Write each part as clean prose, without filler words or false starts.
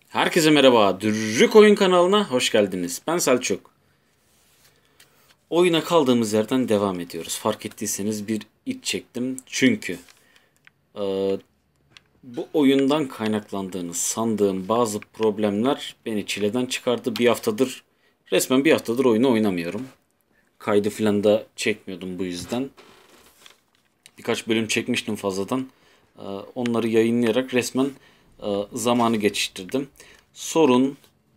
Herkese merhaba. Dürrük Oyun kanalına hoş geldiniz. Ben Selçuk. Oyuna kaldığımız yerden devam ediyoruz. Fark ettiyseniz bir iç çektim. Çünkü e, bu oyundan kaynaklandığını sandığım bazı problemler beni çileden çıkardı. Resmen bir haftadır oyunu oynamıyorum. Kaydı filan da çekmiyordum bu yüzden. Birkaç bölüm çekmiştim fazladan. Onları yayınlayarak resmen zamanı geçiştirdim. Sorun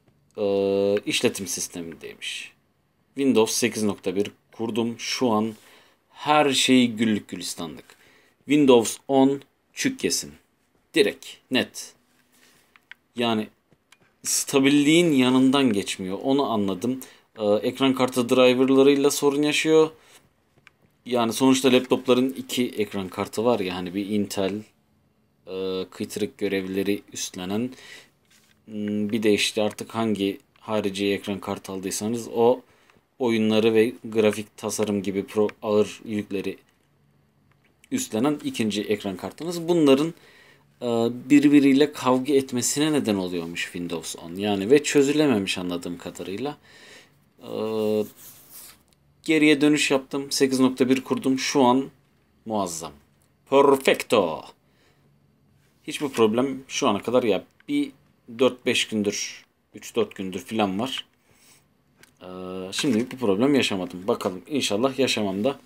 işletim sistemindeymiş. Windows 8.1 kurdum. Şu an her şey güllük gülistanlık. Windows 10 çük yesin. Direkt, net. Yani stabilliğin yanından geçmiyor. Onu anladım. Ekran kartı driverlarıyla sorun yaşıyor. Yani sonuçta laptopların iki ekran kartı var ya, hani bir Intel kıytırık görevleri üstlenen, bir de işte artık hangi harici ekran kartı aldıysanız o oyunları ve grafik tasarım gibi ağır yükleri üstlenen ikinci ekran kartınız. Bunların e, birbiriyle kavga etmesine neden oluyormuş Windows 10. Yani ve çözülememiş anladığım kadarıyla. E, Geriye dönüş yaptım. 8.1 kurdum. Şu an muazzam. Perfecto. Hiçbir problem şu ana kadar ya bir 4-5 gündür, 3-4 gündür filan var. Şimdilik bir problem yaşamadım. Bakalım, inşallah yaşamam da.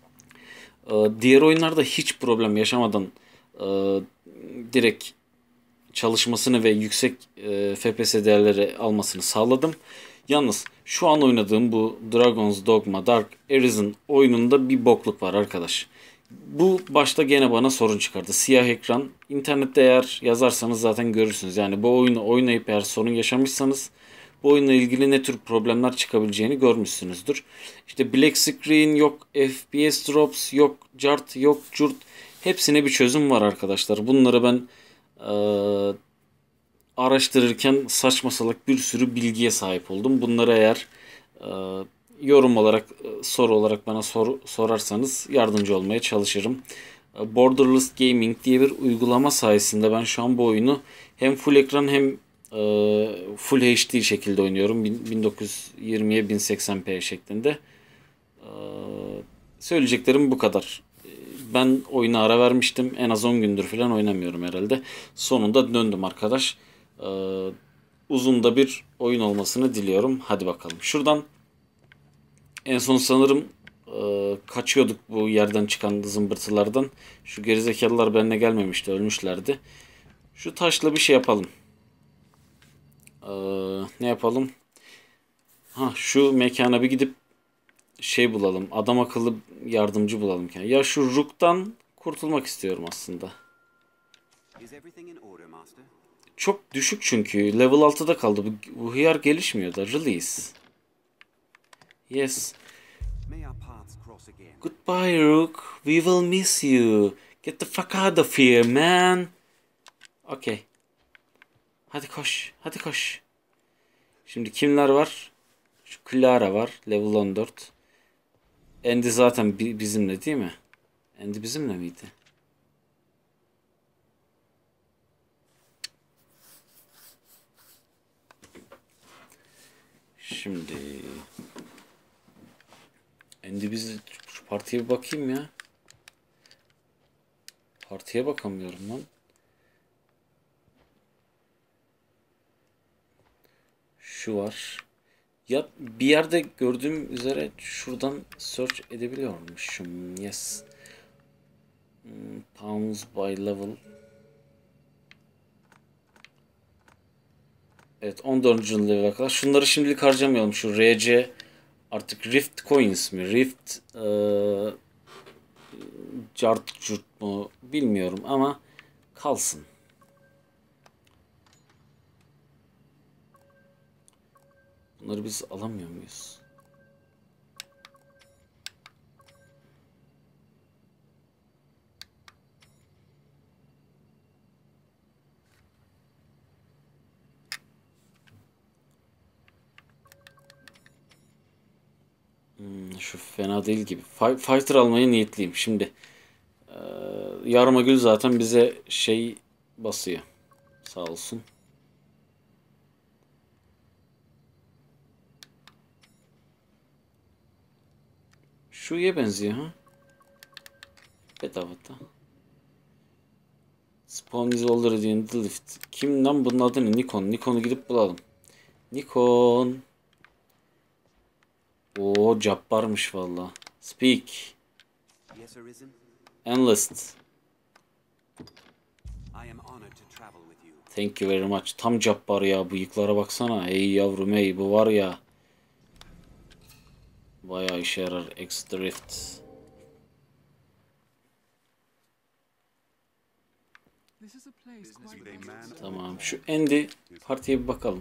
Diğer oyunlarda hiç problem yaşamadan e, direkt çalışmasını ve yüksek FPS değerleri almasını sağladım. Yalnız şu an oynadığım bu Dragon's Dogma Dark Arisen oyununda bir bokluk var arkadaş. Bu başta gene bana sorun çıkardı. Siyah ekran. İnternette eğer yazarsanız zaten görürsünüz. Yani bu oyunu oynayıp eğer sorun yaşamışsanız bu oyunla ilgili ne tür problemler çıkabileceğini görmüşsünüzdür. İşte black screen yok, FPS drops yok, cart yok, curt. Hepsine bir çözüm var arkadaşlar. Bunları ben araştırırken saçma salak bir sürü bilgiye sahip oldum. Bunları eğer e, yorum olarak, soru olarak bana sorarsanız yardımcı olmaya çalışırım. Borderless Gaming diye bir uygulama sayesinde ben şu an bu oyunu hem full ekran hem full HD şekilde oynuyorum. 1920'ye 1080p şeklinde. E, Söyleyeceklerim bu kadar. Ben oyuna ara vermiştim. En az 10 gündür falan oynamıyorum herhalde. Sonunda döndüm arkadaş. Ee, Uzun da bir oyun olmasını diliyorum. Hadi bakalım. Şuradan en son sanırım kaçıyorduk bu yerden çıkan zımbırtılardan. Şu gerizekalılar benimle gelmemişti. Ölmüşlerdi. Şu taşla bir şey yapalım. Ne yapalım? Ha, şu mekana bir gidip şey bulalım. Adam akıllı yardımcı bulalım. Ya şu Rook'tan kurtulmak istiyorum aslında. Çok düşük çünkü. Level 6'da kaldı. Bu hıyar gelişmiyor da. Release. Yes. Goodbye Rook. We will miss you. Get the fuck out of here man. Okay. Hadi koş. Hadi koş. Şimdi kimler var? Şu Clara var. Level 14. Andy zaten bizimle değil mi? Andy bizimle miydi? Şimdi Andy biz şu partiye bir bakayım ya. Partiye bakamıyorum lan. Şu var. Ya bir yerde gördüğüm üzere şuradan search edebiliyormuşum. Yes. Pounds by level. Evet, 14. level'a kadar. Şunları şimdilik harcamayalım. Şu RC artık Rift Coins mi? Rift Cart Curt mu? Bilmiyorum ama kalsın. Bunları biz alamıyor muyuz? Şu fena değil gibi. Fighter almaya niyetliyim. Şimdi Yarmagül zaten bize şey basıyor. Sağ olsun. Şu iyiye benziyor ha. Bedava da. Spawn is already in the lift. Kim lan bunun adı ne? Nikon. Nikon'u gidip bulalım. Nikon. Oo, cabbarmış valla. Speak. Enlist. Thank you very much. Tam cabbar ya. Bıyıklara baksana. Ey yavrum ey. Bu var ya. Bayağı işe yarar. Extra Rift. Tamam. Şu Andy partiye bir bakalım.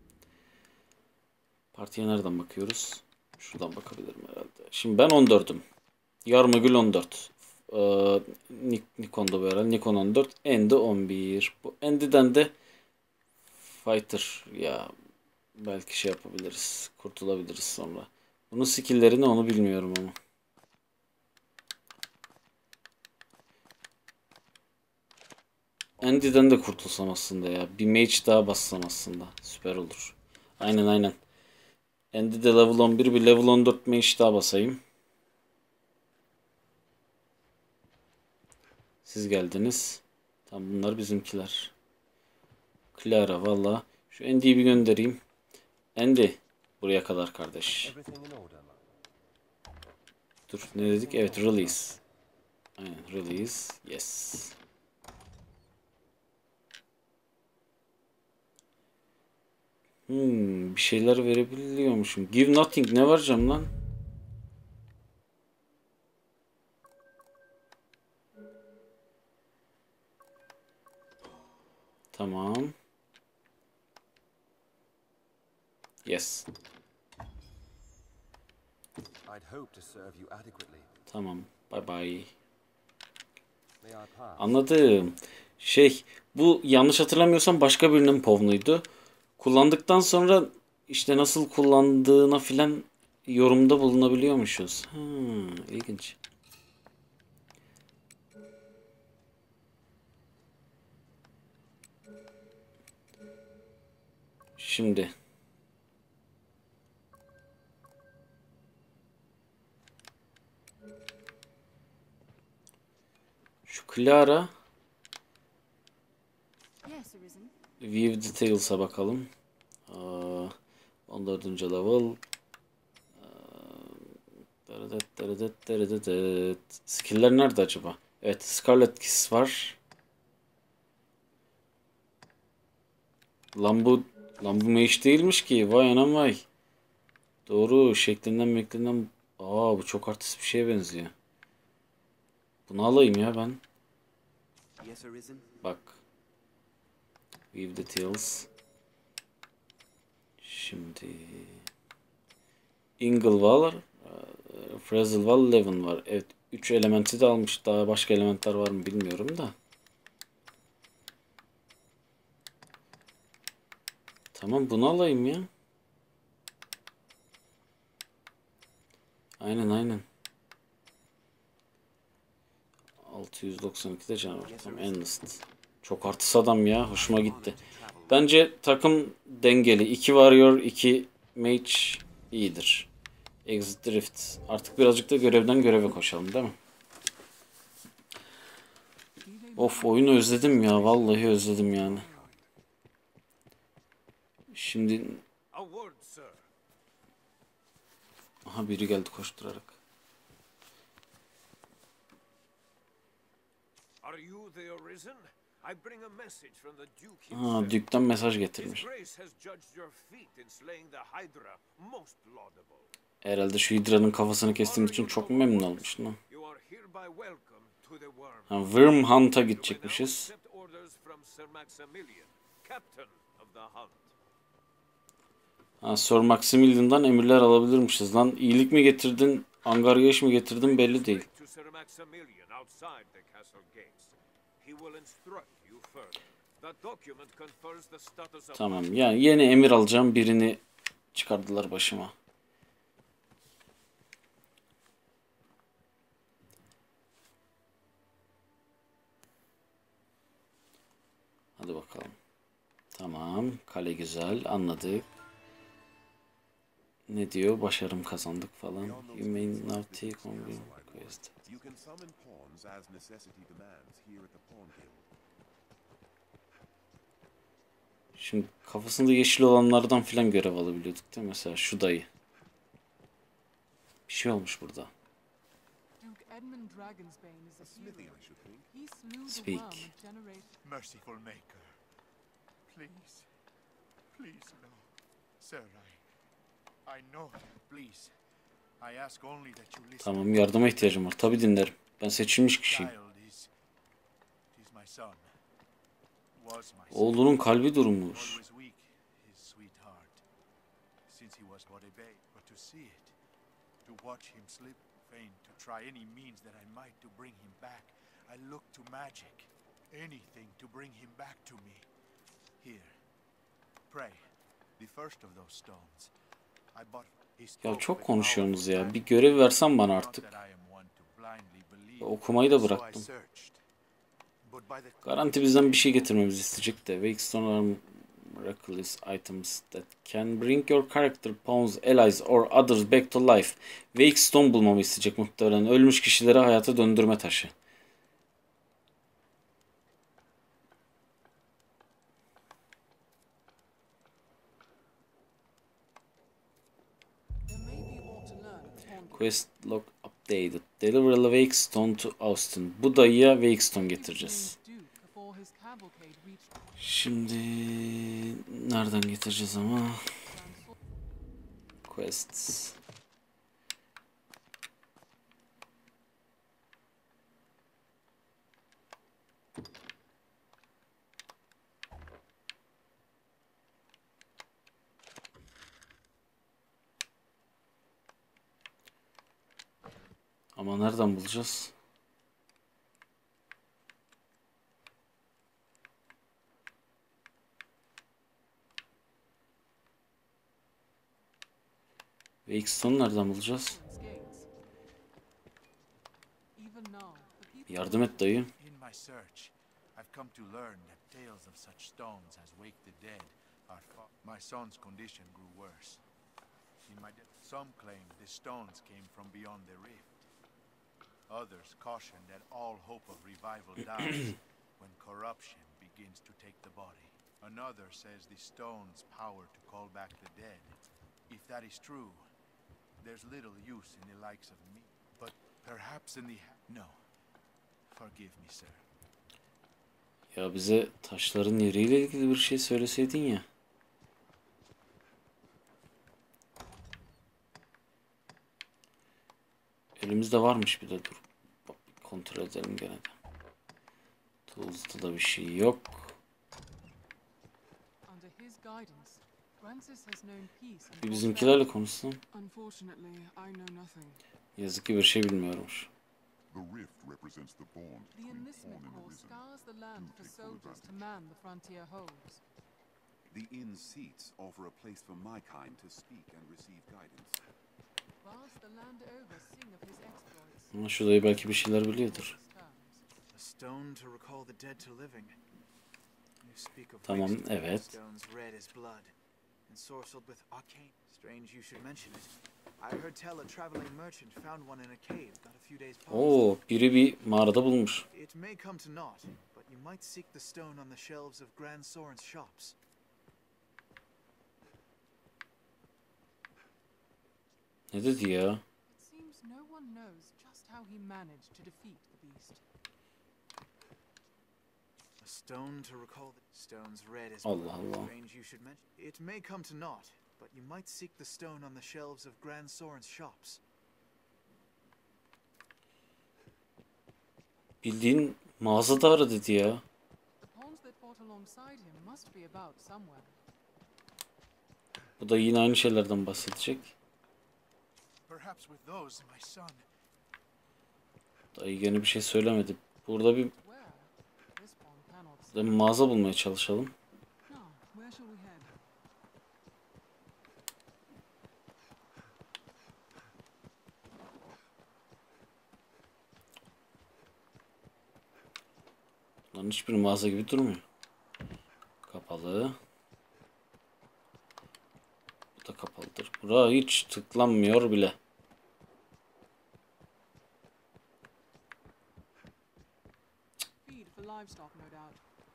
Partiye nereden bakıyoruz? Şuradan bakabilirim herhalde. Şimdi ben 14'üm. Yarmagül 14. Nikon'da bu herhalde. Nikon 14. Andy 11. Bu Andy'den de Fighter ya belki şey yapabiliriz. Kurtulabiliriz sonra. Bunun skill'leri ne onu bilmiyorum ama. Andy'den de kurtulsam aslında ya. Bir mage daha bassam aslında. Süper olur. Aynen aynen. Andy'de level 11 bir level 14 mage daha basayım. Siz geldiniz. Tamam bunlar bizimkiler. Clara valla. Şu Andy'yi bir göndereyim. Andy. Buraya kadar kardeş. Dur ne dedik? Evet release. Aynen release. Yes. Bir şeyler verebiliyormuşum. Give nothing ne vereceğim lan? Tamam. Yes. Tamam. Bye bye. Anladım. Şey bu yanlış hatırlamıyorsam başka birinin povnuydu. Kullandıktan sonra işte nasıl kullandığına filan yorumda bulunabiliyormuşuz. İlginç. Şimdi şu Clara View Details'a bakalım. 14. level. Skill'ler nerede acaba? Evet, Scarlet Kiss var. Lan bu mage değilmiş ki. Vay anam vay. Doğru, şeklinden. Bu çok artist bir şeye benziyor. Bunu alayım ya ben. Bak. View Details. Şimdi Ingle var. Frazzle var. Levin var. Evet. 3 elementi de almış. Daha başka elementler var mı bilmiyorum da. Tamam bunu alayım ya. Aynen. 692'de canavar. Tamam Endless. Çok artist adam ya. Hoşuma gitti. Bence takım dengeli. 2 Warrior, 2 Mage iyidir. Exit Drift. Artık birazcık da görevden göreve koşalım değil mi? Of oyunu özledim ya. Vallahi özledim yani. Şimdi... Aha biri geldi koşturarak. Duke'dan mesaj getirmiş. Herhalde şu Hydra'nın kafasını kestiğim için çok memnun olmuş. Worm Hunt'a gidecekmişiz. Sir Maximilian'dan emirler alabilirmişiz lan. İyilik mi getirdin, angarya iş mi getirdin belli değil. Tamam yani yeni emir alacağım birini çıkardılar başıma. Hadi bakalım. Tamam kale güzel anladık. Ne diyor? Başarım kazandık falan. You may now take on the quest. You can summon pawns as necessity demands here at the Pawn Guild. Şimdi kafasında yeşil olanlardan filan görev alabiliyorduk değil mi? Mesela şu dayı. Bir şey olmuş burada. Duke Edmund Dragonsbane is a Smithy, hero. I should think. He slew the Speak. worm of generation. Merciful Maker, please, please no. Sir, I know, please. I ask only that you listen. Tamam, yardıma ihtiyacım var. Tabii dinlerim. Ben seçilmiş kişiyim. Child is my son. Was my son. Oğlunun kalbi durmuş. Always weak, his sweetheart. Since he was but a babe, but to see it, to watch him slip, faint, to try any means that I might to bring him back, I look to magic, anything to bring him back to me. Here, pray, the first of those stones. I bought. Ya çok konuşuyorsunuz ya. Bir görev versen bana artık. Okumayı da bıraktım. Garanti bizden bir şey getirmemizi isteyecek de. Wakestone are miraculous items that can bring your character, pawns, allies or others back to life. Wakestone bulmamı isteyecek muhtemelen. Ölmüş kişileri hayata döndürme taşı. There may be more to learn at the Pawn Guild. Quest log updated. Deliver a Wakestone to Austin. Bu dayıya Wakestone getireceğiz. Duke before his cavalcade reached Şimdi nereden getireceğiz ama? Quests. Ama nereden bulacağız? Wakestone'u nereden bulacağız? gates. Even now, the people Yardım et dayı. In my search, I've come to learn that tales of such stones as wake the dead are my son's condition grew worse. In my some claim the stones came from beyond the rift. Others caution that all hope of revival dies when corruption begins to take the body. Another says the stone's power to call back the dead. If that is true, there's little use in the likes of me. But perhaps in the no. Forgive me, sir. Ya bize taşların yeriyle ilgili bir şey söyleseydin ya. Elimizde varmış bir de dur. Bak, kontrol edelim gene de. Tools'ta da bir şey yok. under his guidance, Francis has known peace and Bir bizimkilerle konuşsam. Unfortunately, I know nothing. Yazık ki bir şey bilmiyormuş. The rift represents the bond The between enlistment Pawn and corps Arisen. scours the land for take full soldiers to advantage. man the frontier holds. The inn seats offer a place for my kind to speak and receive guidance. Whilst the land over sing of his exploits. Ama şu dayı belki bir şeyler biliyordur. A stone to recall the dead to living. You speak of Tamam, wasted evet. stones red as blood, ensorcelled with arcane. Strange you should mention it. I heard tell a traveling merchant found one in a cave not a few days past. Oo, biri bir mağarada bulmuş. It may come to naught, but you might seek the stone on the shelves of Grand Soren's shops. Ne dedi ya? It seems no one knows just how he managed to defeat the beast. A stone to recall the stones red as Allah blood. Allah. Strange you should mention. It may come to naught, but you might seek the stone on the shelves of Grand Soren's shops. Bildiğin mağazada ara dedi ya. The pawns that fought alongside him must be about somewhere. Bu da yine aynı şeylerden bahsedecek. Perhaps with those, my son. Dayı gene bir şey söylemedi. Burada bir Where? This pawn cannot say. de bir mağaza bulmaya çalışalım. Now, where shall we head? Bunların hiçbir mağaza gibi durmuyor. Kapalı. Bu da kapalıdır. Bura hiç tıklanmıyor bile. Feed for livestock, no doubt.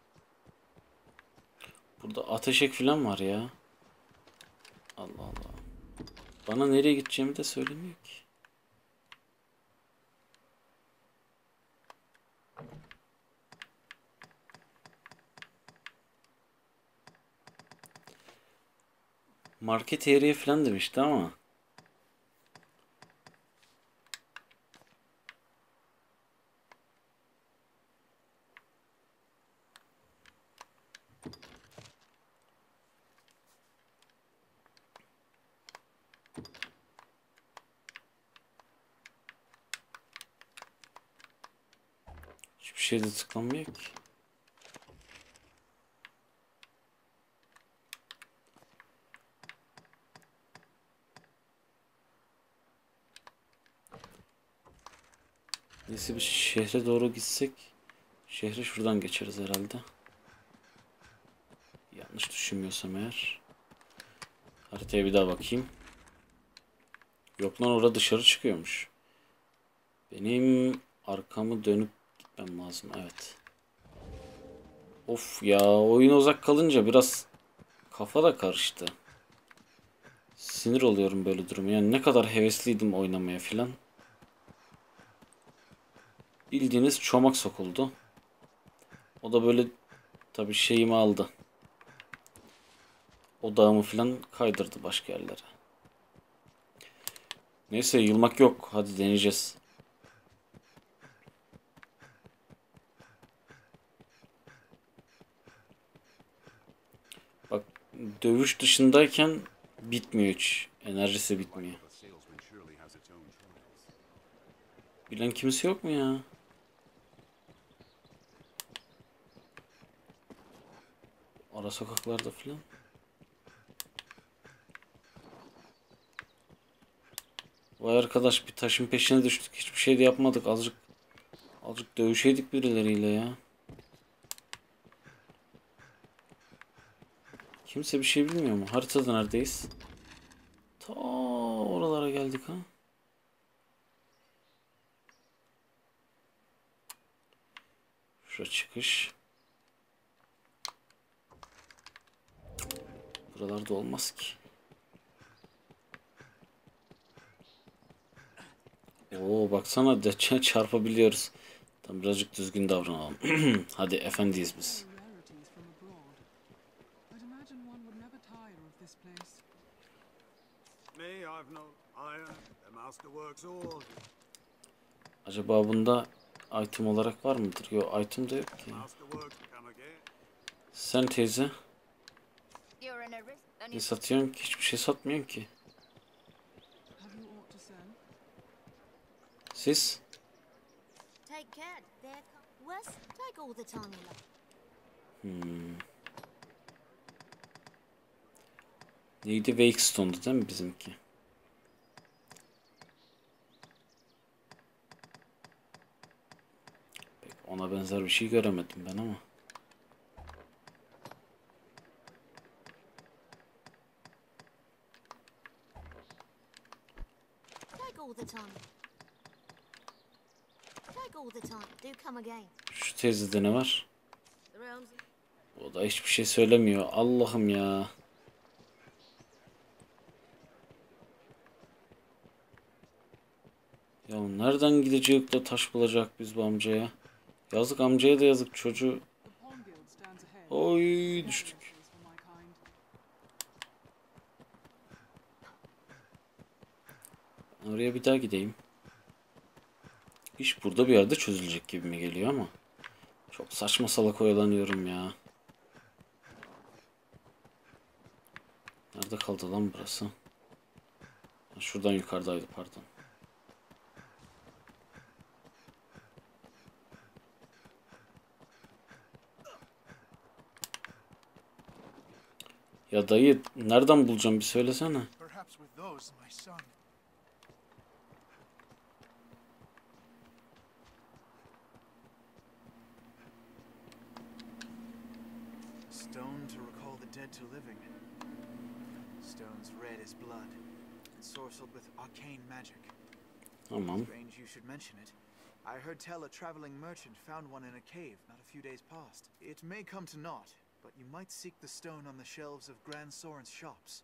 Burada ateşek falan var ya. Allah Allah. Bana nereye gideceğimi de söylemiyor ki. Market area falan demişti ama. Hiçbir şeyde tıklanmıyor ki. Neyse bir şehre doğru gitsek. Şehre şuradan geçeriz herhalde. Yanlış düşünmüyorsam eğer. Haritaya bir daha bakayım. Yok lan, orada dışarı çıkıyormuş. Benim arkamı dönüp gitmem lazım. Evet. Of ya, oyun uzak kalınca biraz kafa da karıştı. Sinir oluyorum böyle durum. Yani ne kadar hevesliydim oynamaya filan. Bildiğiniz çomak sokuldu. O da böyle tabii şeyimi aldı. Odağımı filan kaydırdı başka yerlere. Neyse, yılmak yok. Hadi deneyeceğiz. Bak, dövüş dışındayken bitmiyor hiç. Enerjisi bitmiyor. The salesman surely has its own trials. Bilen kimse yok mu ya? Ara sokaklarda filan. Vay arkadaş, bir taşın peşine düştük. Hiçbir şey de yapmadık. Azıcık dövüşeydik birileriyle ya. Kimse bir şey bilmiyor mu? Haritada neredeyiz? Ta oralara geldik ha. Şuraya çıkış. Buralarda olmaz ki. Oo, baksana de çarpabiliyoruz. Tam birazcık düzgün davranalım. Hadi efendiyiz biz. Rarities from abroad. I'd imagine one would never tire of this place. Me, I've no iron. The master works all. Acaba bunda item olarak var mıdır? Yok, item da yok ki. Master works come again. Sen teyze You're in a risk. ne satıyorsun ki? Hiçbir şey satmıyorsun ki. Have you aught to sell? Siz? Take care. There comes. Wes, take all the time you like. Neydi? Wakestone'du değil mi bizimki? Pek ona benzer bir şey göremedim ben ama. Take all the time. Take all the time. Do come again. Şu teyzede ne var? The realms. O da hiçbir şey söylemiyor. Allah'ım ya. Ya nereden gidecek de taş bulacak biz bu amcaya? Yazık amcaya da yazık, çocuğu. The Pawn Guild stands ahead. Oy, Very düştük. luxuries for my kind. Oraya bir daha gideyim. İş burada bir yerde çözülecek gibi mi geliyor ama. Çok saçma salak oyalanıyorum ya. Nerede kaldı lan burası? Ha, şuradan yukarıdaydı, pardon. Ya dayı, nereden bulacağım bir söylesene. Perhaps with those, my son. Stone to recall the dead to living. Stone's red as blood. ensorcelled with arcane magic. Tamam. Strange you should mention it. I heard tell a traveling merchant found one in a cave not a few days past. It may come to naught, but you might seek the stone on the shelves of Grand Soren's shops.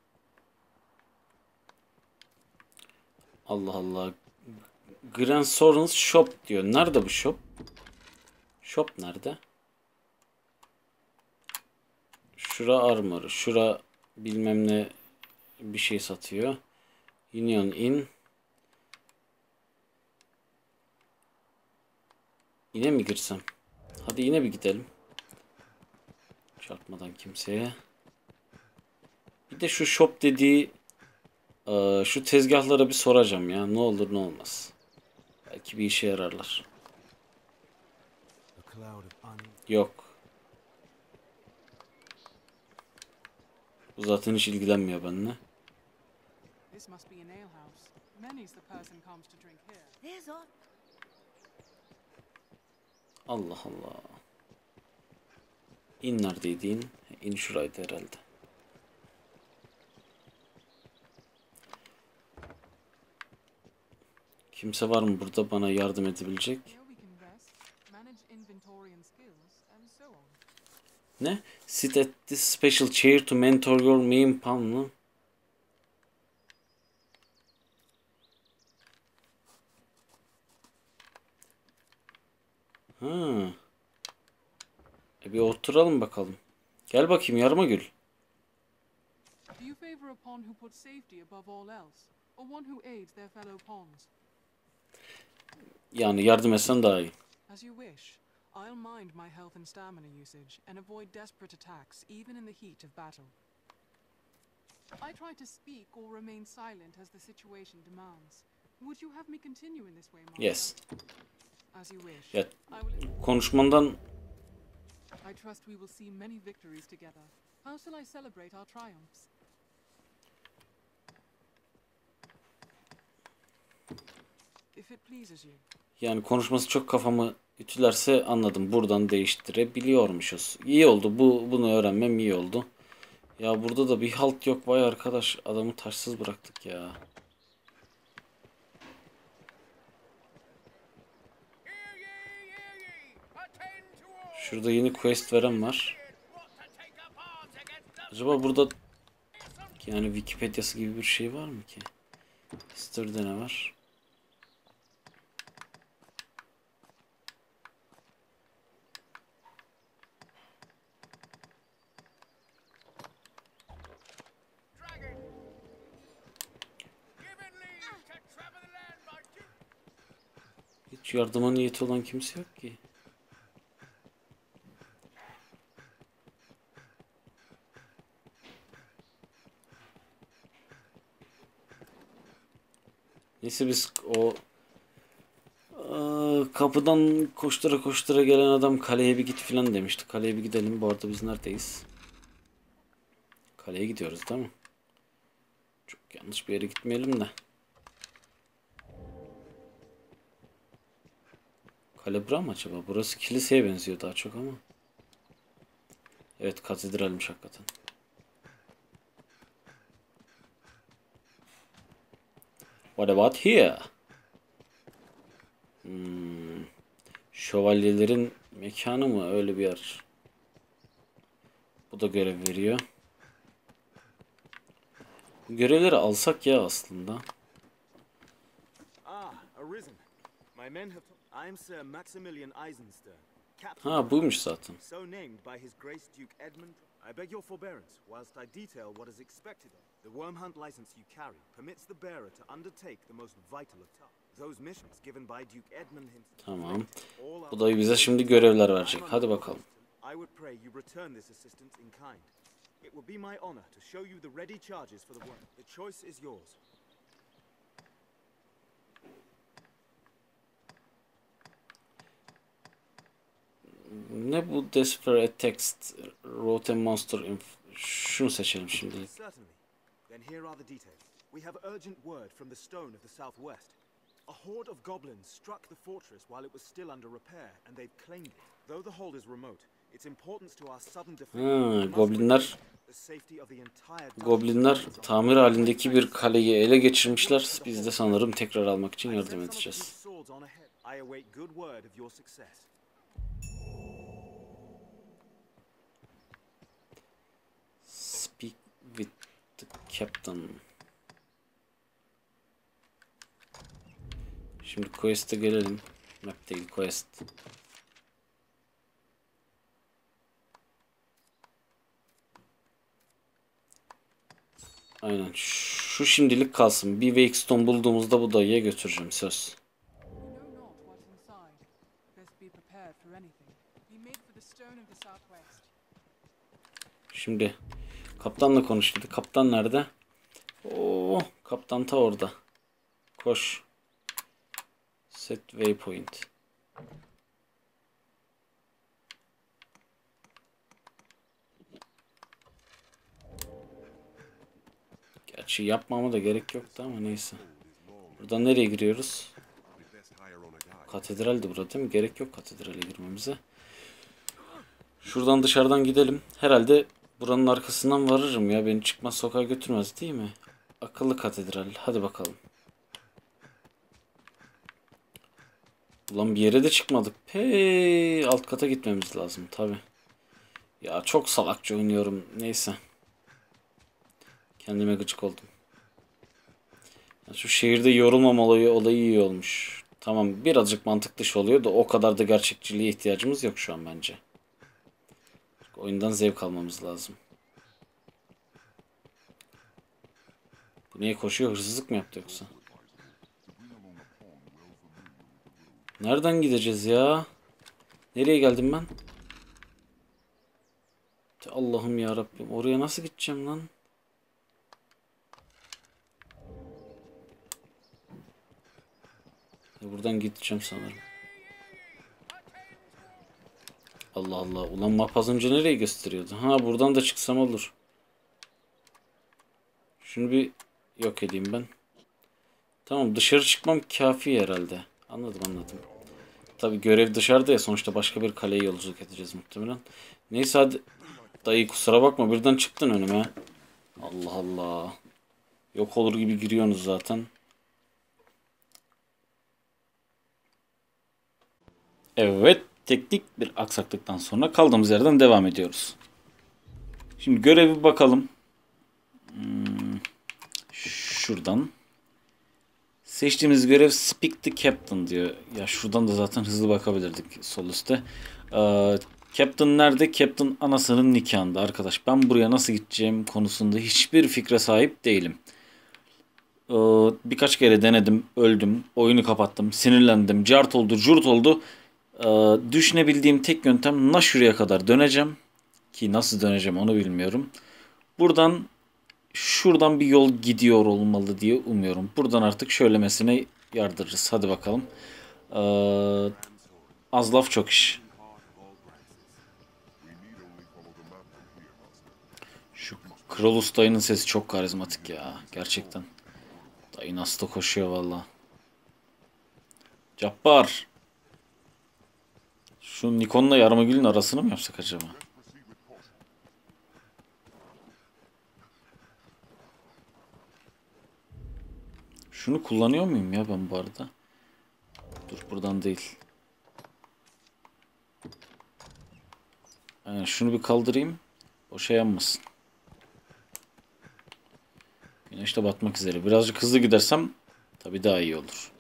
Allah Allah. Grand Soren's Shop diyor. Nerede bu shop? Shop nerede? Şura armor. Şura bilmem ne bir şey satıyor. Union Inn. Yine mi girsem? Hadi yine bir gidelim. Çarpmadan kimseye. Bir de şu shop dediği şu tezgahlara bir soracağım ya. Ne olur ne olmaz. Belki bir işe yararlar. Yok. Bu zaten hiç ilgilenmiyor benimle. This must be an alehouse. Many's the person comes to drink here. There's all. Allah Allah. İn neredeydi in? İn şuraydı herhalde. Kimse var mı burada bana yardım edebilecek? Here we can rest, manage inventory and skills, and so on. Ne? Sit at this special chair to mentor your main pawn mı? Ha. Bir oturalım bakalım. Gel bakayım Yarmagül. Do you favor a pawn who puts safety above all else, or one who aids their fellow pawns? Yani yardım etsen daha iyi. As you wish. I'll mind my health and stamina usage, and avoid desperate attacks, even in the heat of battle. I try to speak or remain silent as the situation demands. Would you have me continue in this way, Master? Yes. As you wish. Ya, I will. konuşmandan I trust we will see many victories together. How shall I celebrate our triumphs? If it pleases you. yani konuşması çok kafamı ütülerse anladım. Buradan değiştirebiliyormuşuz. İyi oldu. Bunu öğrenmem iyi oldu. Ya burada da bir halt yok. Vay arkadaş. Adamı taşsız bıraktık ya. Şurada yeni quest veren var. Acaba burada yani Wikipedia'sı gibi bir şey var mı ki? History'de ne var? Hiç yardıma niyeti olan kimse yok ki. Neyse biz o kapıdan koştura koştura gelen adam kaleye bir git filan demişti. Kaleye bir gidelim. Bu arada biz neredeyiz? Kaleye gidiyoruz değil mi? Çok yanlış bir yere gitmeyelim de. Kale bura mı acaba? Burası kiliseye benziyor daha çok ama. Evet, katedralmiş hakikaten. What about here? Şövalyelerin mekanı mı? Öyle bir yer. Bu da görev veriyor. Bu görevleri alsak ya aslında. Arisen. My men have. I'm Sir Maximilian Eisenstern. Ha, buymuş zaten. So named by His Grace Duke Edmund. I beg your forbearance whilst I detail what is expected of you. The worm hunt license you carry permits the bearer to undertake the most vital of tasks. Those missions given by Duke Edmund himself. Tamam. Bu da bize şimdi görevler verecek. Hadi bakalım. I would pray you return this assistance in kind. It will be my honor to show you the ready charges for the work. The choice is yours. Ne bu Desperate Text Rotten Monster şunu seçelim şimdi. Certainly. Then here are the details. We have urgent word from the Stone of the Southwest. A horde of goblins struck the fortress while it was still under repair, and they've claimed it. Though the hold is remote, Its importance to our southern Goblinler Goblinler tamir halindeki bir kaleyi ele geçirmişler. Biz de sanırım tekrar almak için yardım edeceğiz. Speak with the captain. Şimdi quest'e gelelim. Map değil, quest. Aynen. Şu şimdilik kalsın. Bir Wakestone bulduğumuzda bu dayıya götüreceğim, söz. Şimdi kaptanla konuştu. Kaptan nerede? Oo, kaptan ta orada. Koş. Set waypoint. Gerçi yapmama da gerek yoktu ama neyse. Buradan nereye giriyoruz? Katedraldi burada değil mi? Gerek yok katedrale girmemize. Şuradan dışarıdan gidelim. Herhalde buranın arkasından varırım ya. Beni çıkmaz sokağa götürmez değil mi? Akıllı katedral. Hadi bakalım. Ulan bir yere de çıkmadık. Hey, alt kata gitmemiz lazım tabi. Ya çok salakça oynuyorum. Neyse. Kendime gıcık oldum. Ya şu şehirde yorulmama olayı iyi olmuş. Tamam, birazcık mantık dışı oluyor da o kadar da gerçekçiliğe ihtiyacımız yok şu an bence. Oyundan zevk almamız lazım. Bu niye koşuyor? Hırsızlık mı yaptı yoksa? Nereden gideceğiz ya? Nereye geldim ben? Allah'ım ya Rabbim, oraya nasıl gideceğim lan? Buradan gideceğim sanırım. Allah Allah. Ulan map az önce nereye gösteriyordu? Ha, buradan da çıksam olur. Şunu bir yok edeyim ben. Tamam, dışarı çıkmam kafi herhalde. Anladım. Tabi görev dışarıda ya, sonuçta başka bir kaleye yolculuk edeceğiz muhtemelen. Neyse hadi. Dayı kusura bakma, birden çıktın önüme. Allah Allah. Yok olur gibi giriyorsunuz zaten. Evet, teknik bir aksaklıktan sonra kaldığımız yerden devam ediyoruz. Şimdi görevi bakalım. Şuradan. Seçtiğimiz görev Speak the Captain diyor. Ya şuradan da zaten hızlı bakabilirdik sol üstte. Captain nerede? Captain anasının nikahında arkadaş. Ben buraya nasıl gideceğim konusunda hiçbir fikre sahip değilim. Birkaç kere denedim, öldüm, oyunu kapattım, sinirlendim, cart oldu, curt oldu. Düşünebildiğim tek yöntem şuraya kadar döneceğim. Ki nasıl döneceğim onu bilmiyorum. Şuradan bir yol gidiyor olmalı diye umuyorum. Buradan artık şöylemesine yardırırız. Hadi bakalım. Az laf çok iş. Şu Krolus dayının sesi çok karizmatik ya. Gerçekten. Dayı nasıl da koşuyor valla. Cabbar. Şu Nikon'la Yarmagül'ün arasını mı yapsak acaba? Şunu kullanıyor muyum ya ben bu arada? Dur, buradan değil. Yani şunu bir kaldırayım. O şey yanmasın. Güneş de batmak üzere. Birazcık hızlı gidersem tabii daha iyi olur.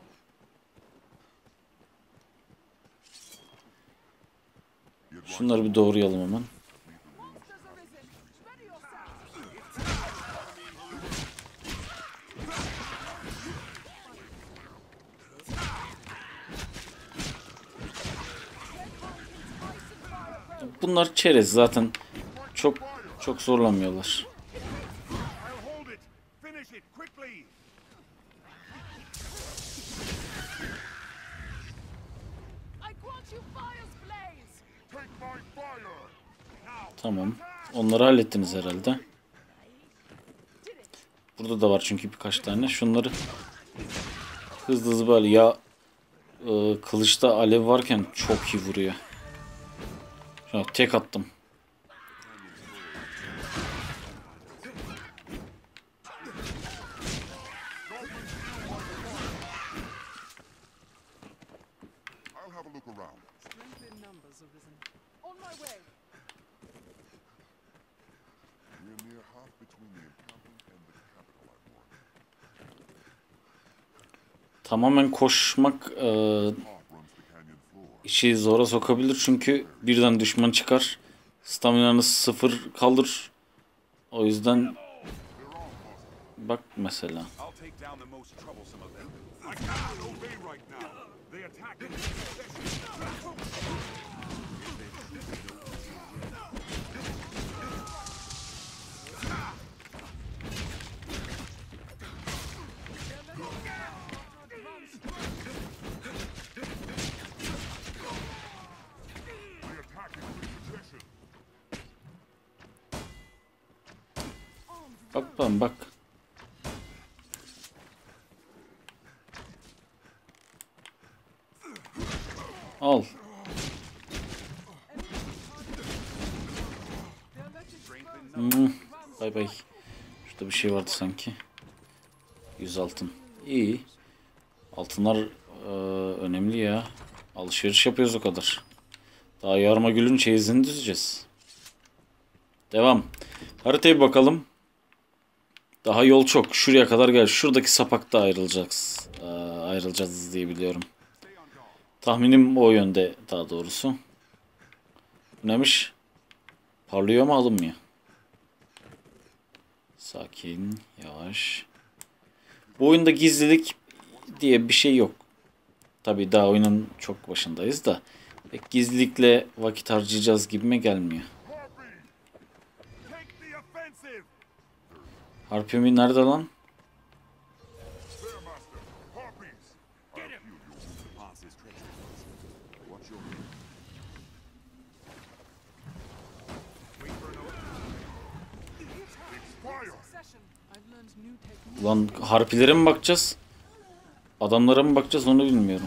Şunları bir doğrayalım hemen. Bunlar çerez zaten, çok zorlanmıyorlar. Tamam. Onları hallettiniz herhalde. Burada da var çünkü birkaç tane. Şunları hızlı böyle ya, kılıçta alev varken çok iyi vuruyor. Ya, tek attım. I'll have a look around. Strength in numbers have risen. On my way. We're near half between the encampment and the capital, I warn you. Tamamen koşmak Path runs the canyon floor. işi zora sokabilir çünkü birden düşman çıkar. Staminanız sıfır kalır. O yüzden bak mesela. I'll take down the most troublesome of them. I cannot obey right now. They attack in They attack in quick succession. Bak bak bak. Al. Bay bay. Şurada bir şey vardı sanki. 100 altın. İyi. Altınlar önemli ya. Alışveriş yapıyoruz o kadar. Daha yarma gülün çeyizini düzeceğiz. Devam. Haritaya bir bakalım. Daha yol çok. Şuraya kadar gel. Şuradaki sapakta ayrılacağız. Ayrılacağız diye biliyorum. Tahminim o yönde daha doğrusu. Bu neymiş? Parlıyor mu alınmıyor? Sakin, yavaş. Bu oyunda gizlilik diye bir şey yok. Tabii daha oyunun çok başındayız da. Pek gizlilikle vakit harcayacağız gibime gelmiyor. take the offensive. Harpimi nerede lan? There, Master. Harpies. Get him. Pass is treacherous. Watch your move. Wait for an Expire. Succession. I've learned new techniques. Ulan harpilere mi bakacağız? Adamlara mı bakacağız onu bilmiyorum.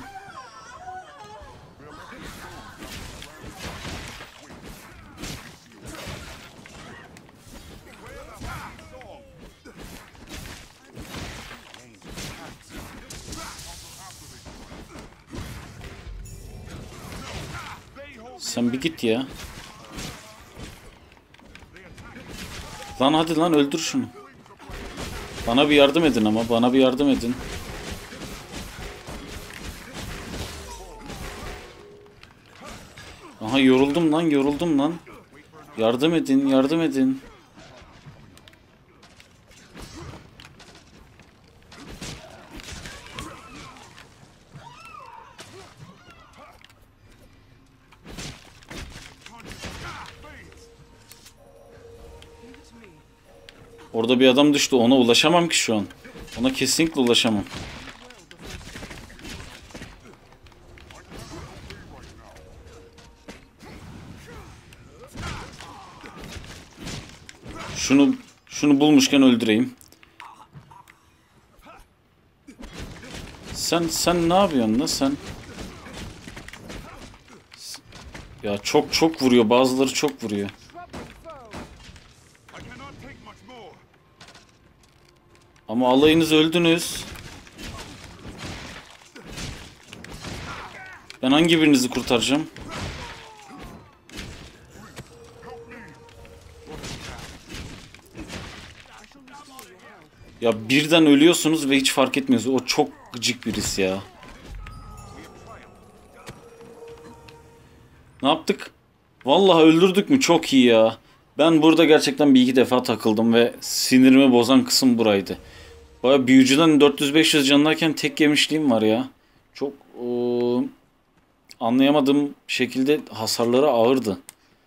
Sen bir git ya. Lan hadi lan öldür şunu. Bana bir yardım edin ama. Bana bir yardım edin. Aha yoruldum lan yoruldum lan. Yardım edin yardım edin. Orada bir adam düştü. Ona ulaşamam ki şu an. Ona kesinlikle ulaşamam. Şunu bulmuşken öldüreyim. Sen ne yapıyorsun da sen? Ya çok vuruyor. Bazıları çok vuruyor. I cannot take much more. Ama alayınız öldünüz. Ben hangi birinizi kurtaracağım? Ya birden ölüyorsunuz ve hiç fark etmiyorsunuz. O çok gıcık bir his ya. Ne yaptık? Vallahi öldürdük mü? Çok iyi ya. Ben burada gerçekten bir iki defa takıldım ve sinirimi bozan kısım buraydı. Baya büyücüden 400-500 canındayken tek yemişliğim var ya. Çok anlayamadığım şekilde hasarları ağırdı.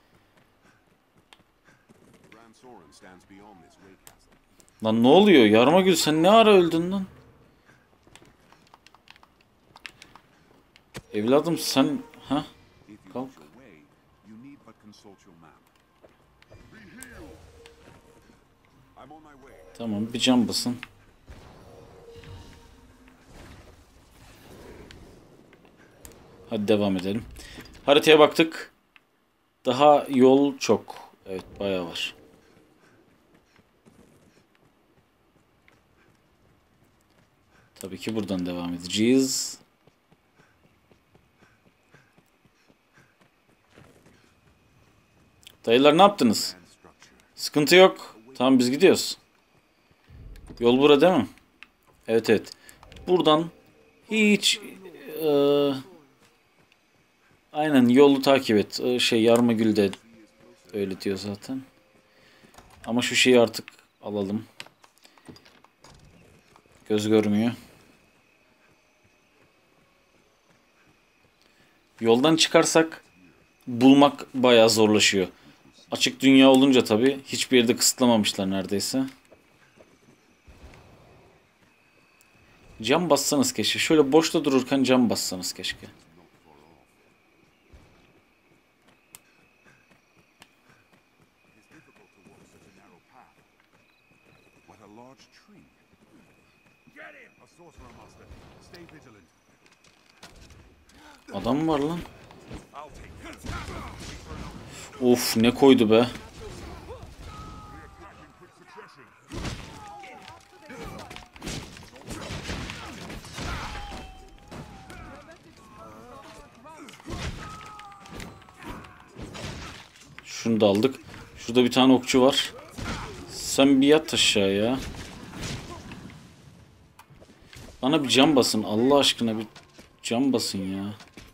Grand Soren stands beyond this way castle. Lan ne oluyor? Yarmagül sen ne ara öldün lan? Evladım sen... Ha? If you Kalk. lose your way, you need but consult your map. Be healed. I'm on my way. Tamam bir can basın. Hadi devam edelim. Haritaya baktık. Daha yol çok. Evet, bayağı var. Tabii ki buradan devam edeceğiz. Dayılar ne yaptınız? Sıkıntı yok. Tamam, biz gidiyoruz. Yol burada değil mi? Evet evet. Buradan hiç aynen yolu takip et. Yarmagül de öyle diyor zaten. Ama şu şeyi artık alalım. Göz görmüyor. Yoldan çıkarsak bulmak bayağı zorlaşıyor. Açık dünya olunca tabii hiçbir yerde kısıtlamamışlar neredeyse. Cam bassanız keşke. Şöyle boşta dururken cam bassanız keşke. Adam mı var lan? Of, ne koydu be. Şunu da aldık. Şurada bir tane okçu var. Sen bir yat aşağıya. Bana bir cam basın. Allah aşkına bir cam basın ya.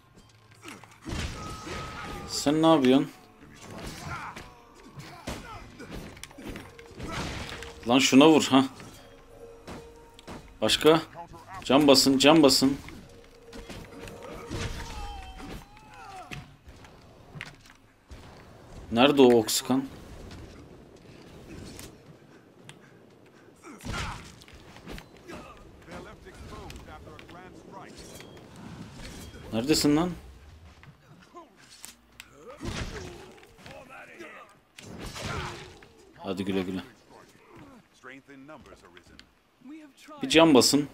Sen ne yapıyorsun? Lan şuna vur ha. Başka? Cam basın, cam basın. Nerede o oksikan? Neredesin lan? Hadi güle güle. Bir cam basın.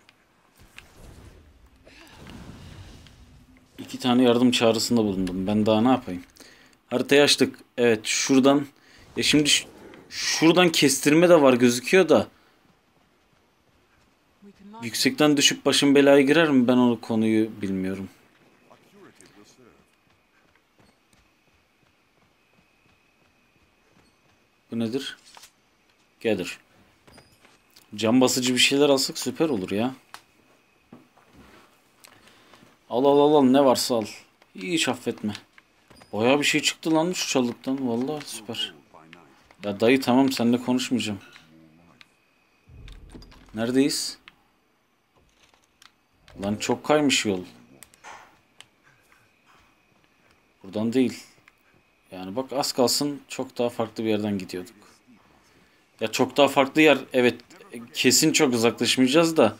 2 tane yardım çağrısında bulundum. Ben daha ne yapayım? Haritayı açtık. Evet, şuradan. Ya şimdi şuradan kestirme de var gözüküyor da. Yüksekten düşüp başım belaya girer mi? Ben o konuyu bilmiyorum. Bu nedir? Gather. Cam basıcı bir şeyler alsak süper olur ya. Al al al al, ne varsa al. Hiç affetme. Bayağı bir şey çıktı lan şu çalılıktan. Vallahi süper. Ya dayı tamam, seninle konuşmayacağım. Neredeyiz? Lan çok kaymış yol. Buradan değil. Yani bak, az kalsın çok daha farklı bir yerden gidiyorduk. Ya çok daha farklı yer. Evet, kesin çok uzaklaşmayacağız da.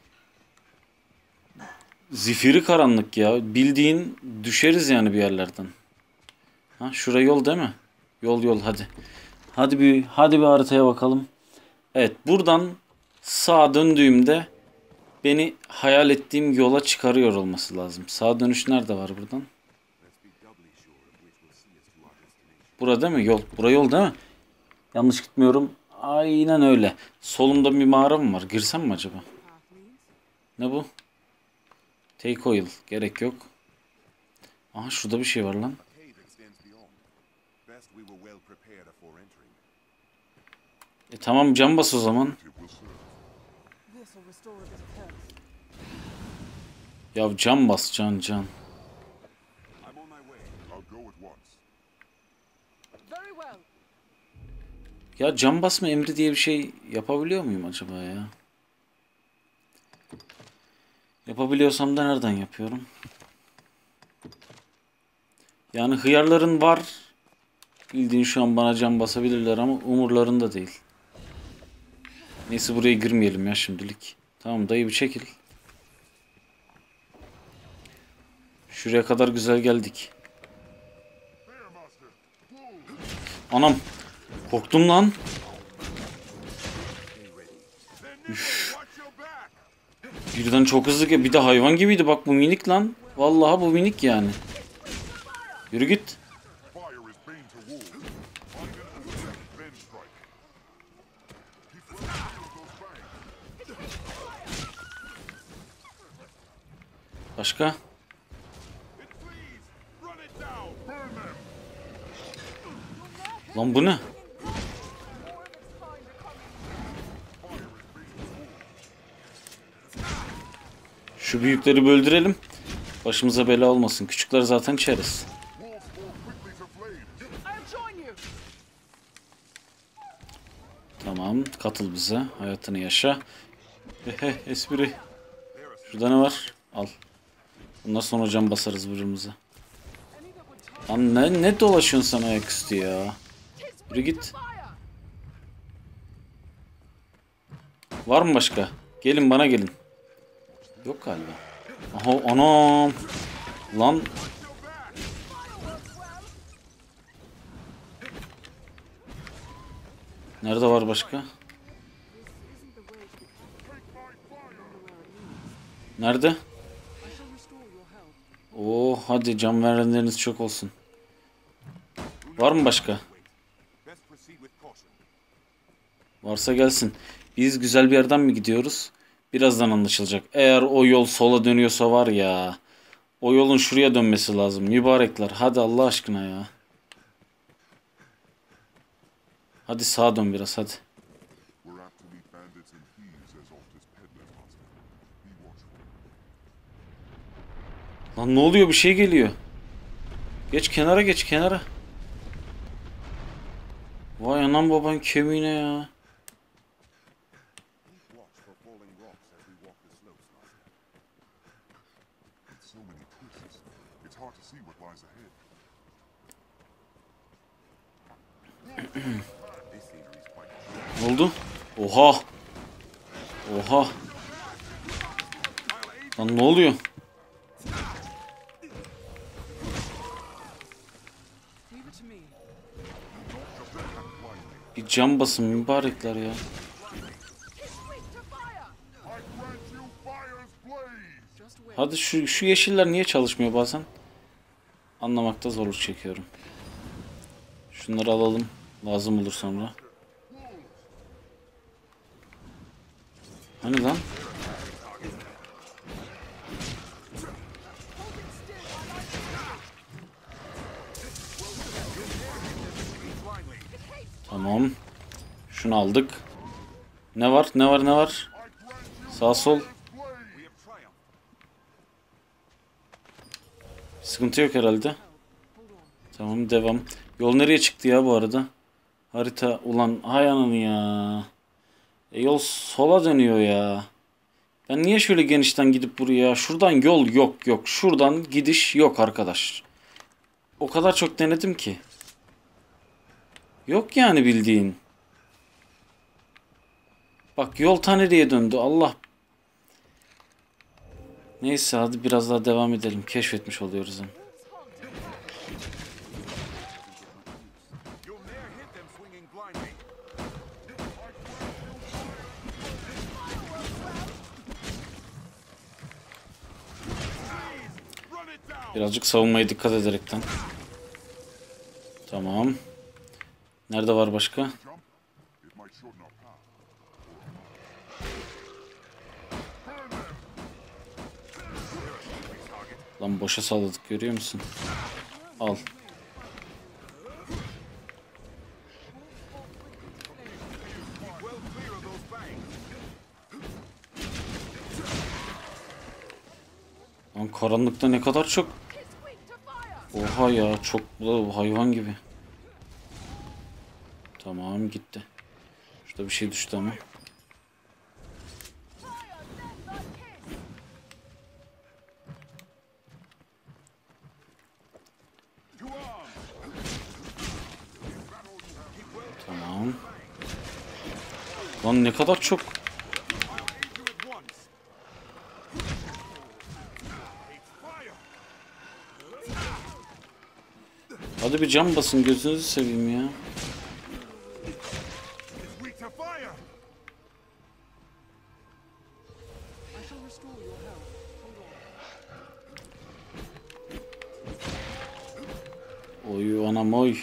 Zifiri karanlık ya. Bildiğin düşeriz yani bir yerlerden. Ha, şura yol değil mi? Yol yol, hadi. Hadi bir haritaya bakalım. Evet, buradan sağa döndüğümde beni hayal ettiğim yola çıkarıyor olması lazım. Sağa dönüş nerede var buradan? Burada değil mi? Yol. Bura yol değil mi? Yanlış gitmiyorum. Aynen öyle. Solumda bir mağara mı var? Girsem mi acaba? Ne bu? Take oil. Gerek yok. Aha, şurada bir şey var lan. Tamam, cam bas o zaman. Ya cam bas, can. Ya cam basma emri diye bir şey yapabiliyor muyum acaba ya? Yapabiliyorsam da nereden yapıyorum? Yani hıyarların var. Bildiğin şu an bana cam basabilirler ama umurlarında değil. Neyse, buraya girmeyelim ya şimdilik. Tamam dayı, bir çekil. Şuraya kadar güzel geldik. Anam. Korktum lan. Üf. Birden çok hızlı ki. Bir de hayvan gibiydi. Bak, bu minik lan. Vallahi bu minik yani. Yürü git. Başka? Lan bu ne? Şu büyükleri böldürelim. Başımıza bela olmasın. Küçükler zaten içeriz. Tamam. Katıl bize. Hayatını yaşa. Espri. Şurada ne var? Al. Bundan sonra cam basarız birbirimize. Lan ne dolaşıyorsun sen ayaküstü ya? Yürü git. Var mı başka? Gelin bana gelin. Yok galiba. Aha anam. Lan. Nerede var başka? Nerede? Oo hadi can verenleriniz çok olsun. Var mı başka? Varsa gelsin. Biz güzel bir yerden mi gidiyoruz? Birazdan anlaşılacak. Eğer o yol sola dönüyorsa var ya. O yolun şuraya dönmesi lazım. Mübarekler. Hadi Allah aşkına ya. Hadi sağa dön biraz hadi. Lan ne oluyor? Bir şey geliyor. Geç kenara geç kenara. Vay anam baban kemiğine ya. Ne oldu? Oha. Oha. Lan ne oluyor? Bir cam basın mübarekler ya. Hadi şu yeşiller niye çalışmıyor bazen? Anlamakta zorluk çekiyorum. Şunları alalım. Lazım olur sonra. Hani lan? Tamam. Şunu aldık. Ne var? Ne var? Ne var? Sağ sol. Sıkıntı yok herhalde. Tamam devam. Yol nereye çıktı ya bu arada? Harita ulan hay ananı ya. Yol sola dönüyor ya. Ben niye şöyle genişten gidip buraya? Şuradan yol yok. Şuradan gidiş yok arkadaş. O kadar çok denedim ki. Yok yani bildiğin. Bak yol ta nereye döndü Allah. Neyse hadi biraz daha devam edelim. Keşfetmiş oluyoruz hem. Birazcık savunmaya dikkat ederekten. Tamam. Nerede var başka? Lan boşa salladık görüyor musun? Al. Lan karanlıkta ne kadar çok. Oha ya çok hayvan gibi. Tamam gitti. Şurada bir şey düştü ama. Tamam. Lan ne kadar çok. Hadi bir cam basın gözünüzü seveyim ya. Oy anam oy.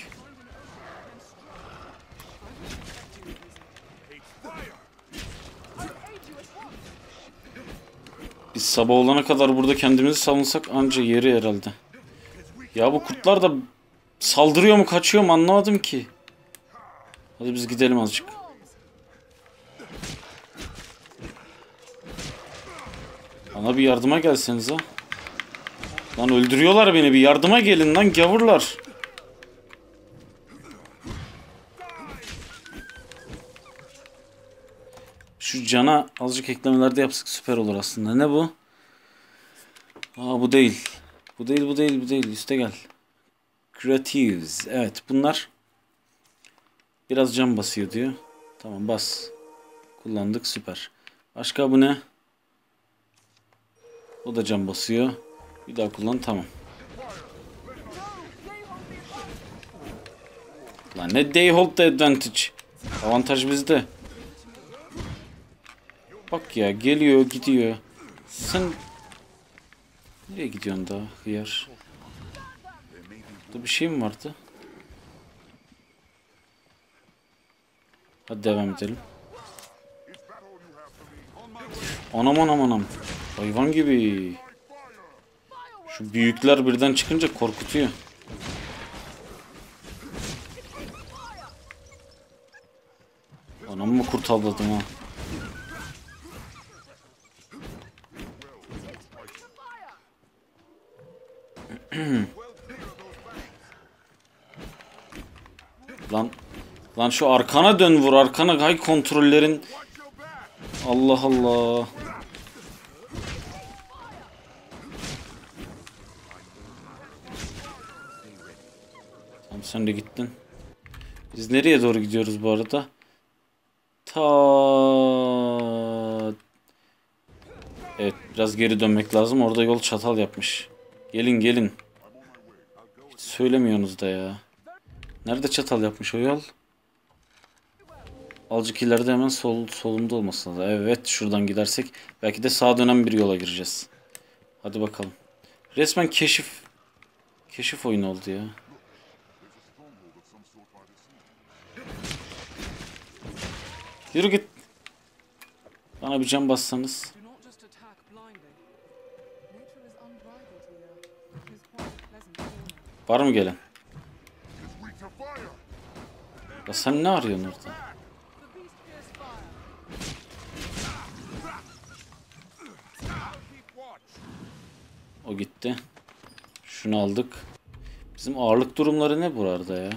Biz sabah olana kadar burada kendimizi savunsak anca yeri herhalde. Ya bu kurtlar da saldırıyor mu kaçıyor mu anlamadım ki. Hadi biz gidelim azıcık. Bana bir yardıma gelseniz ha. Lan öldürüyorlar beni, bir yardıma gelin lan gavurlar. Şu cana azıcık eklemelerde yapsak süper olur aslında. Ne bu? Aa bu değil. Bu değil, bu değil, bu değil. Üste gel. Creatives. Evet bunlar biraz can basıyor diyor. Tamam bas. Kullandık süper. Başka bu ne? O da can basıyor. Bir daha kullan tamam. Lan ne they hold the advantage. Avantaj bizde. Bak ya geliyor gidiyor. Sen nereye gidiyorsun daha hıyar? Burada bir şey mi vardı? Hadi devam edelim. Anam anam anam. Hayvan gibi. Şu büyükler birden çıkınca korkutuyor. Anamı mı kurt avladım ha? Lan şu arkana dön vur arkana hay kontrollerin. Allah Allah. Tamam sen de gittin. Biz nereye doğru gidiyoruz bu arada? Evet biraz geri dönmek lazım. Orada yol çatal yapmış. Gelin gelin. Hiç söylemiyorsunuz da ya. Nerede çatal yapmış o yol? Azıcık ileride hemen solumda olması lazım. Evet şuradan gidersek belki de sağa dönen bir yola gireceğiz. Hadi bakalım. Resmen keşif oyunu oldu ya. Yürü git. Bana bir can bassanız. Var mı gelen? Ya sen ne arıyorsun orada? O gitti. Şunu aldık. Bizim ağırlık durumları ne burada ya?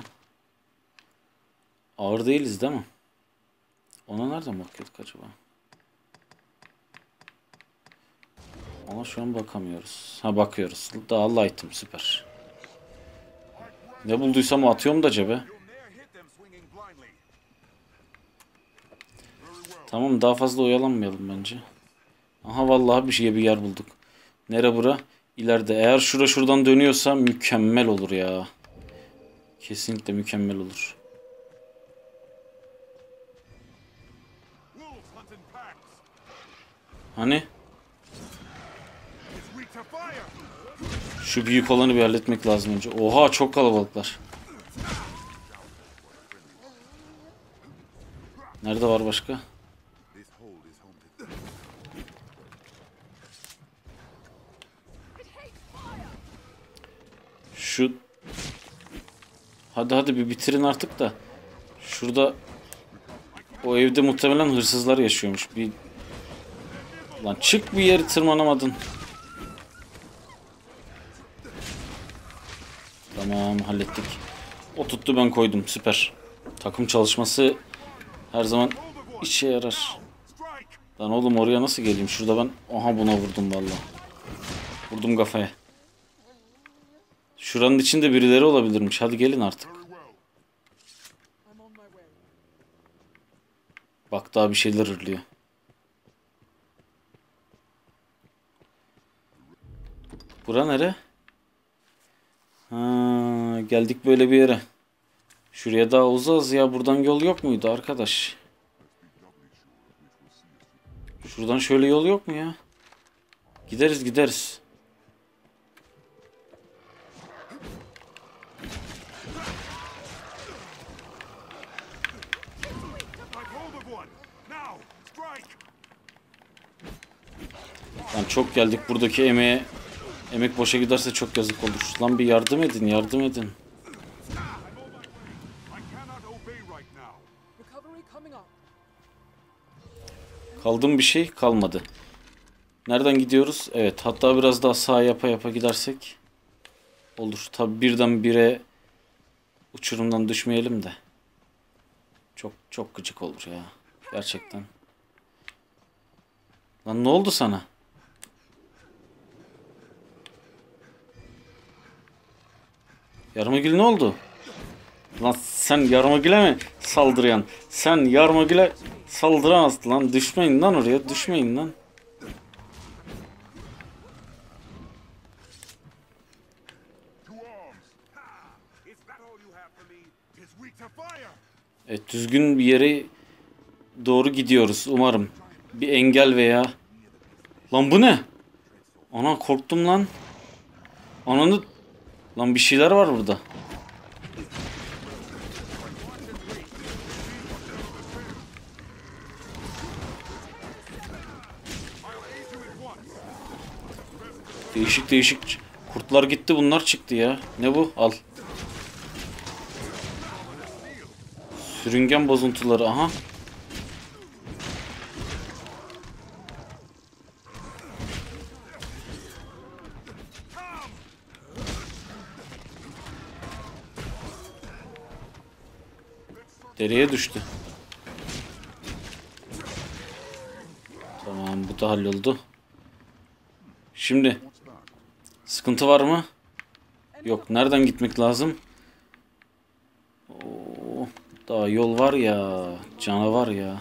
Ağır değiliz değil mi? Ona nereden bakıyorduk acaba? Ona şu an bakamıyoruz. Ha bakıyoruz. Daha light'ım süper. Ne bulduysam atıyorum da cebe. Tamam daha fazla oyalanmayalım bence. Aha vallahi bir yer bulduk. Nere bura? İleride. Eğer şuradan dönüyorsa mükemmel olur ya. Kesinlikle mükemmel olur. Hani? Şu büyük olanı bir halletmek lazım önce. Oha çok kalabalıklar. Nerede var başka? Şu hadi bir bitirin artık da. Şurada o evde muhtemelen hırsızlar yaşıyormuş. Lan çık bir yeri tırmanamadın. Tamam hallettik. O tuttu ben koydum süper. Takım çalışması her zaman işe yarar. Lan oğlum oraya nasıl geleyim? Şurada ben aha buna vurdum vallahi. Vurdum kafaya. Şuranın içinde birileri olabilirmiş. Hadi gelin artık. Bak daha bir şeyler hırlıyor. Bura nere? Ha, geldik böyle bir yere. Şuraya daha uzağız ya. Buradan yol yok muydu arkadaş? Şuradan şöyle yol yok mu ya? Gideriz. Lan çok geldik, buradaki emek boşa giderse çok yazık olur. Lan bir yardım edin, yardım edin. I cannot obey right now. Recovery coming up. Kaldı mı bir şey? Kalmadı. Nereden gidiyoruz? Evet, hatta biraz daha sağ yapa yapa gidersek olur. Tabi birdenbire uçurumdan düşmeyelim de. Çok çok gıcık olur ya. Gerçekten. Lan ne oldu sana? Yarmagül ne oldu? Lan sen Yarmagül'e mi saldırayan? Sen Yarmagül'e saldıramazsın lan. Düşmeyin lan oraya. Düşmeyin lan. To arms! Is that all you have for me? Tis weak to fire. Evet, düzgün bir yere doğru gidiyoruz umarım. Bir engel veya... Lan bu ne? Ana korktum lan. Ananı... Lan bir şeyler var burada. Değişik değişik kurtlar gitti, bunlar çıktı ya. Ne bu? Al. Sürüngen bozuntuları, aha. Dereye düştü. Tamam, bu da halloldu. Şimdi sıkıntı var mı? Yok. Nereden gitmek lazım? Oo, daha yol var ya. Canavar ya.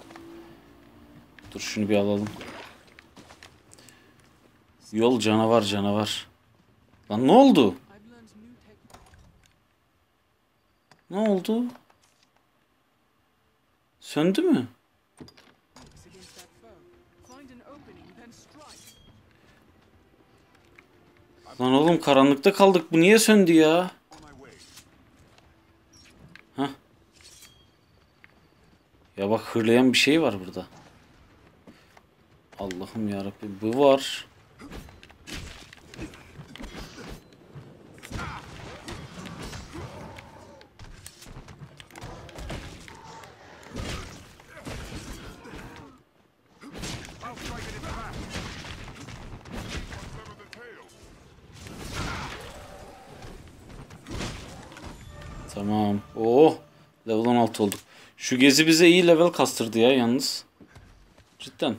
Dur şunu bir alalım. Yol canavar canavar. Lan ne oldu? I've learned new techniques. Ne oldu? Söndü mü? Against that foe. Find an opening, then strike. Lan oğlum karanlıkta kaldık. Bu niye söndü ya? On my way. Hah. Ya bak, hırlayan bir şey var burada. Allah'ım yarabbim. Bu var. I'll strike it in the back. Sever the tail! Tamam. Oh. Level 16 olduk. Şu gezi bize iyi level kastırdı ya yalnız. Cidden.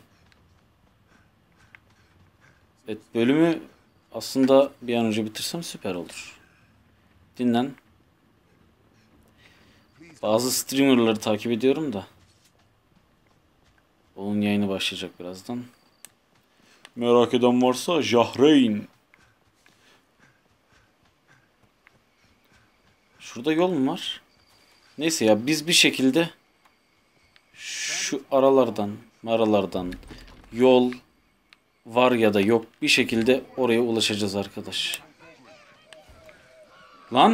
Evet, bölümü aslında bir an önce bitirsem süper olur. Dinlen. Bazı streamerları takip ediyorum da. Onun yayını başlayacak birazdan. Merak eden varsa Jahreyn. Şurada yol mu var? Neyse ya, biz bir şekilde şu aralardan yol var ya da yok, bir şekilde oraya ulaşacağız arkadaş. Lan!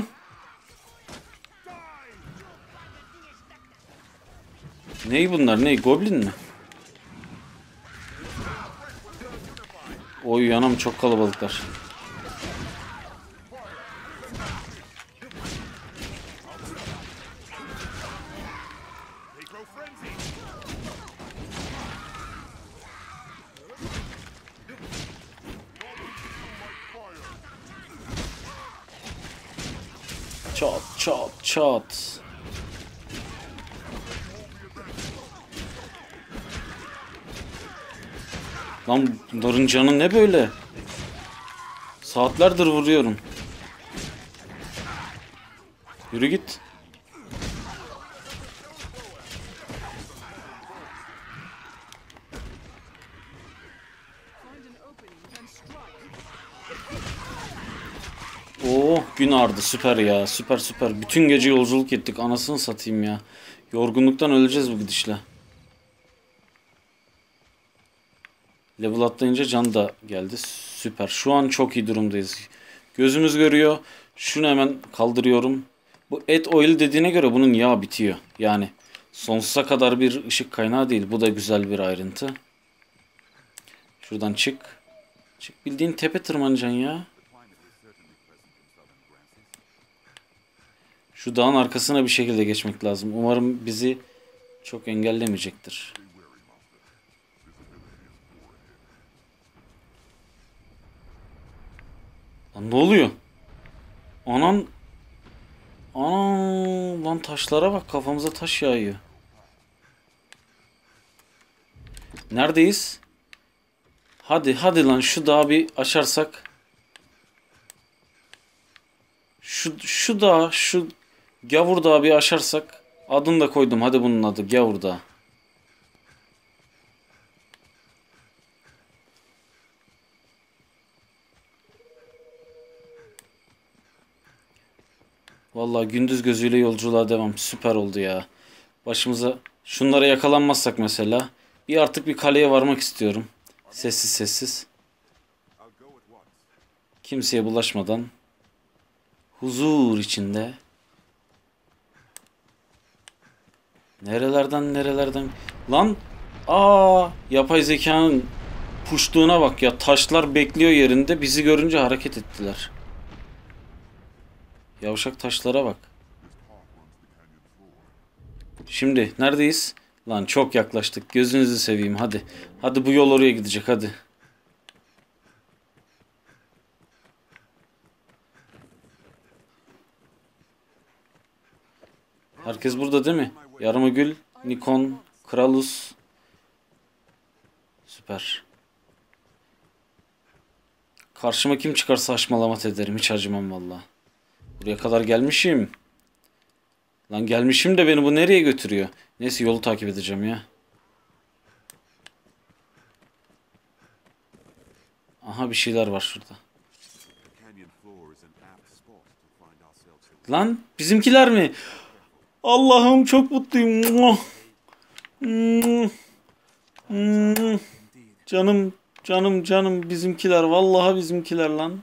Ney bunlar? Ney? Goblin mi? Oy yanım, çok kalabalıklar. They grow frenzied. Çat çat çat. Lan bunların canı ne böyle? Saatlerdir vuruyorum. Yürü git. Find an opening, then strike. Oo, gün ağrıdı, süper ya, süper süper. Bütün gece yolculuk ettik, anasını satayım ya. Yorgunluktan öleceğiz bu gidişle. Level atlayınca can da geldi, süper. Şu an çok iyi durumdayız. Gözümüz görüyor. Şunu hemen kaldırıyorum. Bu et oil dediğine göre bunun yağı bitiyor. Yani sonsuza kadar bir ışık kaynağı değil. Bu da güzel bir ayrıntı. Şuradan çık. Çık, bildiğin tepe tırmanacaksın ya. Şu dağın arkasına bir şekilde geçmek lazım. Umarım bizi çok engellemeyecektir. Lan ne oluyor? Anan. Ana lan, taşlara bak, kafamıza taş yağıyor. Neredeyiz? Hadi lan, şu dağı bir aşarsak. Şu dağı, şu Gavur Dağı bir aşarsak. Adını da koydum, hadi bunun adı Gavur Dağı. Vallahi gündüz gözüyle yolculuğa devam. Süper oldu ya. Başımıza şunlara yakalanmazsak mesela. Artık bir kaleye varmak istiyorum. Sessiz sessiz. Kimseye bulaşmadan. Huzur içinde. Nerelerden. Lan. Yapay zekanın puştuğuna bak ya. Taşlar bekliyor yerinde. Bizi görünce hareket ettiler. Yavşak taşlara bak. Şimdi neredeyiz? Lan çok yaklaştık. Gözünüzü seveyim, hadi. Hadi bu yol oraya gidecek, hadi. Herkes burada değil mi? Yarımgül, Nikon, Kralus. Süper. Karşıma kim çıkarsa haşmalamat ederim. Hiç acımam valla. Buraya kadar gelmişim. Lan gelmişim de beni bu nereye götürüyor? Neyse, yolu takip edeceğim ya. Aha, bir şeyler var şurada. Lan bizimkiler mi? Allah'ım çok mutluyum. Canım bizimkiler. Vallahi bizimkiler lan.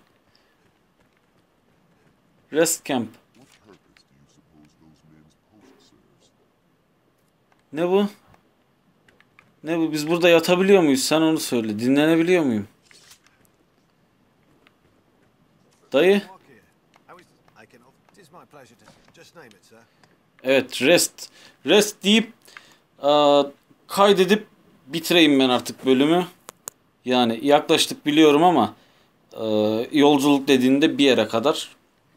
Rest camp. Ne bu? Ne bu? Biz burada yatabiliyor muyuz? Sen onu söyle. Dinlenebiliyor muyum? Dayı. Evet, rest. Rest deyip kaydedip bitireyim ben artık bölümü. Yani yaklaştık biliyorum ama yolculuk dediğinde bir yere kadar.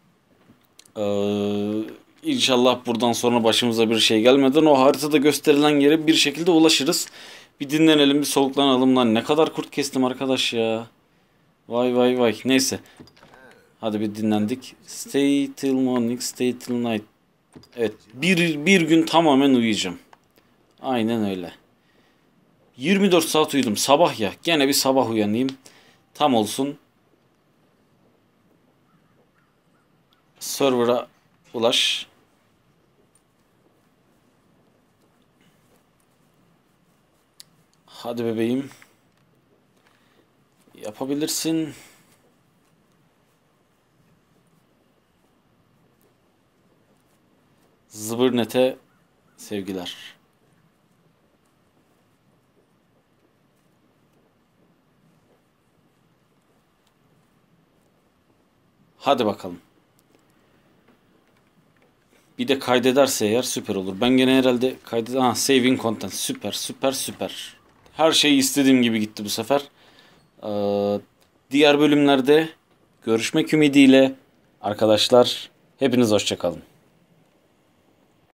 İnşallah buradan sonra başımıza bir şey gelmeden o haritada gösterilen yere bir şekilde ulaşırız. Bir dinlenelim, bir soluklanalım lan. Ne kadar kurt kestim arkadaş ya. Vay. Neyse. Hadi bir dinlendik. Stay till morning, stay till night. Evet, bir gün tamamen uyuyacağım. Aynen öyle. 24 saat uyudum. Sabah ya. Gene bir sabah uyanayım. Tam olsun. Server'a ulaş. Hadi bebeğim. Yapabilirsin. Zıbırnet'e sevgiler. Hadi bakalım. Bir de kaydederse eğer süper olur. Ben gene herhalde saving content. Süper. Her şey istediğim gibi gitti bu sefer. Diğer bölümlerde görüşmek ümidiyle arkadaşlar. Hepiniz hoşça kalın.